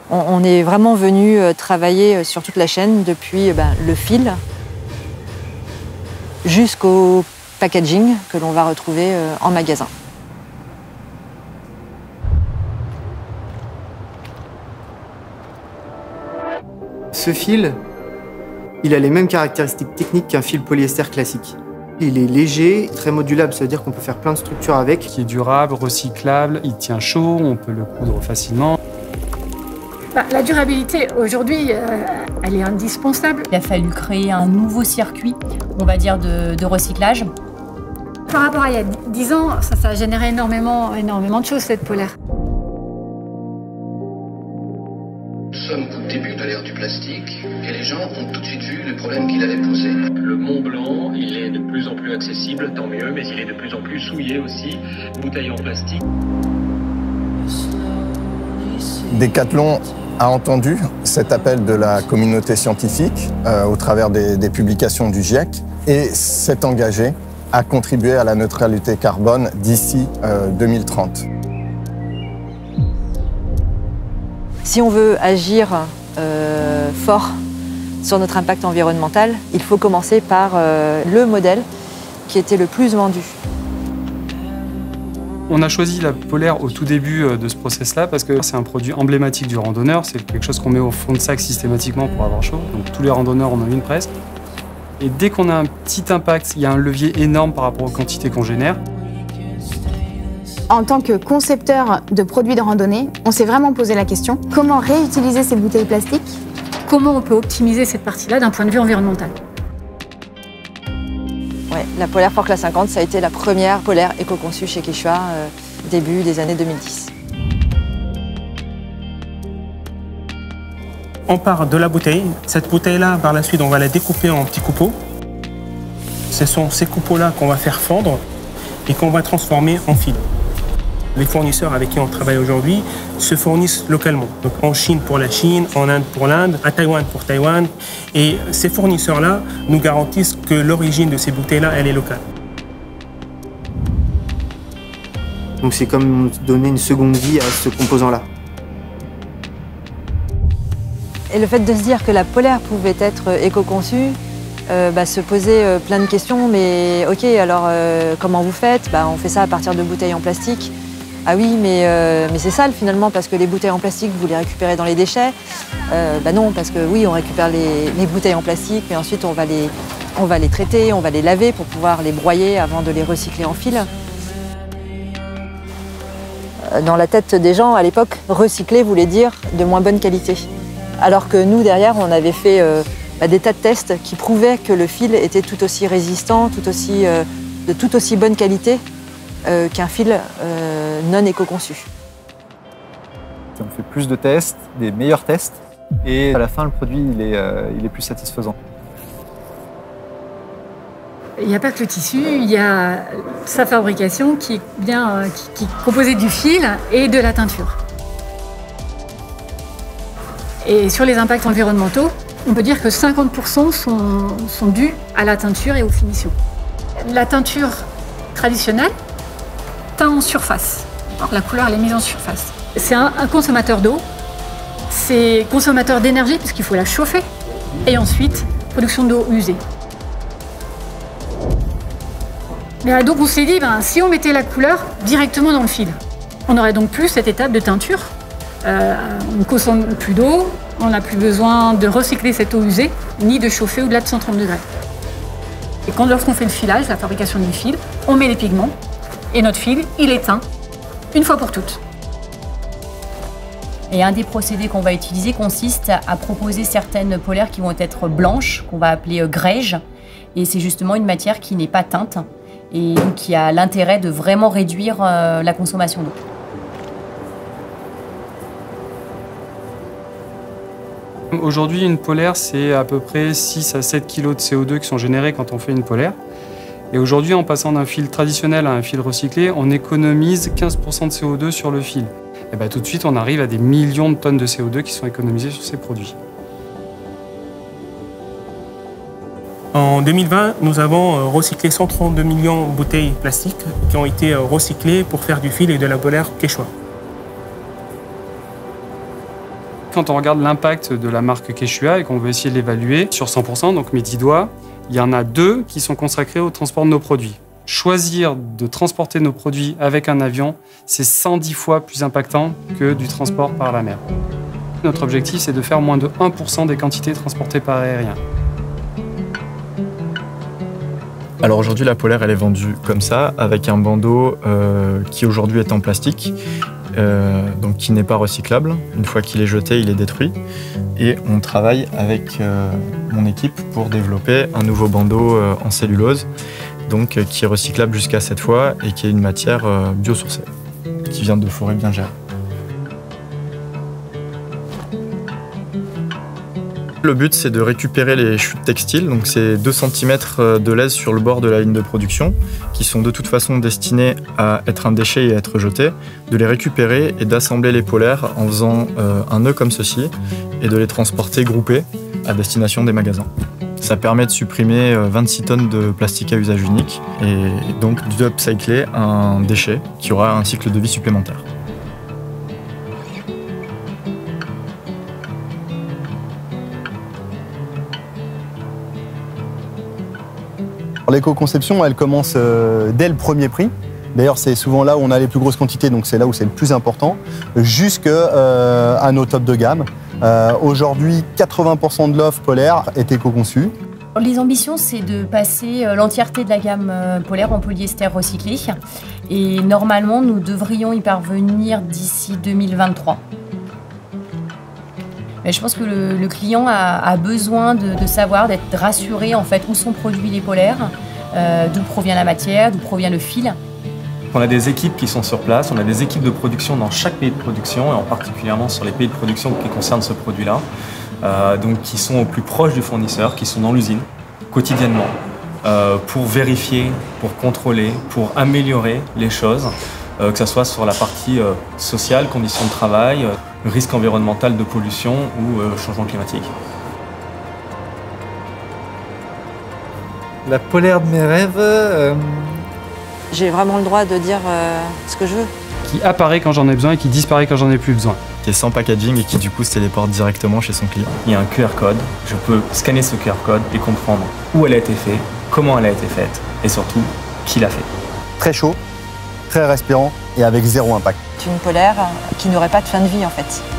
On est vraiment venu travailler sur toute la chaîne, depuis le fil jusqu'au packaging que l'on va retrouver en magasin. Ce fil, il a les mêmes caractéristiques techniques qu'un fil polyester classique. Il est léger, très modulable, ça veut dire qu'on peut faire plein de structures avec. Qui est durable, recyclable, il tient chaud, on peut le coudre facilement. La durabilité, aujourd'hui, elle est indispensable. Il a fallu créer un nouveau circuit, on va dire, de recyclage. Par rapport à il y a 10 ans, ça a généré énormément de choses, cette polaire. Nous sommes au début de l'ère du plastique et les gens ont tout de suite vu le problème qu'il allait poser. Le Mont Blanc, il est de plus en plus accessible, tant mieux, mais il est de plus en plus souillé aussi, bouteilles en plastique. Decathlon a entendu cet appel de la communauté scientifique au travers des publications du GIEC et s'est engagé à contribuer à la neutralité carbone d'ici 2030. Si on veut agir fort sur notre impact environnemental, il faut commencer par le modèle qui était le plus vendu. On a choisi la polaire au tout début de ce process-là parce que c'est un produit emblématique du randonneur. C'est quelque chose qu'on met au fond de sac systématiquement pour avoir chaud. Donc tous les randonneurs en ont une presque. Et dès qu'on a un petit impact, il y a un levier énorme par rapport aux quantités qu'on génère. En tant que concepteur de produits de randonnée, on s'est vraiment posé la question, comment réutiliser ces bouteilles plastiques? Comment on peut optimiser cette partie-là d'un point de vue environnemental? Ouais, la polaire Forclaz 50, ça a été la première polaire éco-conçue chez Quechua, début des années 2010. On part de la bouteille. Cette bouteille-là, par la suite, on va la découper en petits coupeaux. Ce sont ces coupeaux-là qu'on va faire fondre et qu'on va transformer en fil. Les fournisseurs avec qui on travaille aujourd'hui se fournissent localement. Donc en Chine pour la Chine, en Inde pour l'Inde, à Taïwan pour Taïwan. Et ces fournisseurs-là nous garantissent que l'origine de ces bouteilles-là, elle est locale. Donc c'est comme donner une seconde vie à ce composant-là. Et le fait de se dire que la polaire pouvait être éco-conçue, se poser plein de questions. Mais ok, alors comment vous faites? On fait ça à partir de bouteilles en plastique. Ah oui, mais c'est sale finalement, parce que les bouteilles en plastique, vous les récupérez dans les déchets. Non, parce que oui, on récupère les bouteilles en plastique, mais ensuite on va les traiter, on va les laver pour pouvoir les broyer avant de les recycler en fil. Dans la tête des gens, à l'époque, recycler voulait dire de moins bonne qualité. Alors que nous, derrière, on avait fait des tas de tests qui prouvaient que le fil était tout aussi résistant, de tout aussi bonne qualité qu'un fil non éco-conçu. On fait plus de tests, des meilleurs tests, et à la fin, le produit il est plus satisfaisant. Il n'y a pas que le tissu, il y a sa fabrication qui est composée du fil et de la teinture. Et sur les impacts environnementaux, on peut dire que 50% sont dus à la teinture et aux finitions. La teinture traditionnelle teint en surface. Alors, la couleur elle est mise en surface. C'est un consommateur d'eau, c'est consommateur d'énergie puisqu'il faut la chauffer, et ensuite production d'eau usée. Mais donc on s'est dit, si on mettait la couleur directement dans le fil, on n'aurait donc plus cette étape de teinture. On ne consomme plus d'eau, on n'a plus besoin de recycler cette eau usée, ni de chauffer au-delà de 130 degrés. Et lorsqu'on fait le filage, la fabrication du fil, on met les pigments, et notre fil, il est teint, une fois pour toutes. Et un des procédés qu'on va utiliser consiste à proposer certaines polaires qui vont être blanches, qu'on va appeler grège. Et c'est justement une matière qui n'est pas teinte et donc qui a l'intérêt de vraiment réduire la consommation d'eau. Aujourd'hui, une polaire, c'est à peu près 6 à 7 kg de CO2 qui sont générés quand on fait une polaire. Et aujourd'hui, en passant d'un fil traditionnel à un fil recyclé, on économise 15% de CO2 sur le fil. Et tout de suite, on arrive à des millions de tonnes de CO2 qui sont économisées sur ces produits. En 2020, nous avons recyclé 132 millions de bouteilles plastiques qui ont été recyclées pour faire du fil et de la polaire Quechua. quand on regarde l'impact de la marque Quechua et qu'on veut essayer de l'évaluer sur 100%, donc mes 10 doigts, il y en a 2 qui sont consacrés au transport de nos produits. Choisir de transporter nos produits avec un avion, c'est 110 fois plus impactant que du transport par la mer. Notre objectif, c'est de faire moins de 1% des quantités transportées par aérien. Alors aujourd'hui, la polaire, elle est vendue comme ça, avec un bandeau qui aujourd'hui est en plastique, donc qui n'est pas recyclable. Une fois qu'il est jeté, il est détruit. Et on travaille avec mon équipe pour développer un nouveau bandeau en cellulose, donc qui est recyclable jusqu'à 7 fois et qui est une matière biosourcée, qui vient de forêts bien gérées. Le but, c'est de récupérer les chutes textiles, donc c'est 2 cm de laisse sur le bord de la ligne de production, qui sont de toute façon destinés à être un déchet et à être jetés, de les récupérer et d'assembler les polaires en faisant un nœud comme ceci, et de les transporter groupés à destination des magasins. Ça permet de supprimer 26 tonnes de plastique à usage unique, et donc d'upcycler un déchet qui aura un cycle de vie supplémentaire. L'éco-conception, elle commence dès le premier prix. D'ailleurs, c'est souvent là où on a les plus grosses quantités, donc c'est là où c'est le plus important, jusqu'à nos tops de gamme. Aujourd'hui, 80% de l'offre polaire est éco-conçue. Les ambitions, c'est de passer l'entièreté de la gamme polaire en polyester recyclé. Et normalement, nous devrions y parvenir d'ici 2023. Mais je pense que le client a besoin de savoir, d'être rassuré en fait où sont produits les polaires, d'où provient la matière, d'où provient le fil. On a des équipes qui sont sur place, on a des équipes de production dans chaque pays de production, et en particulièrement sur les pays de production qui concernent ce produit-là, donc qui sont au plus proche du fournisseur, qui sont dans l'usine quotidiennement, pour vérifier, pour contrôler, pour améliorer les choses, que ce soit sur la partie sociale, conditions de travail, risque environnemental de pollution ou changement climatique. La polaire de mes rêves... J'ai vraiment le droit de dire ce que je veux. Qui apparaît quand j'en ai besoin et qui disparaît quand j'en ai plus besoin. Qui est sans packaging et qui du coup se téléporte directement chez son client. Il y a un QR code, je peux scanner ce QR code et comprendre où elle a été faite, comment elle a été faite et surtout qui l'a fait. Très chaud, très respirant et avec zéro impact. C'est une polaire qui n'aurait pas de fin de vie en fait.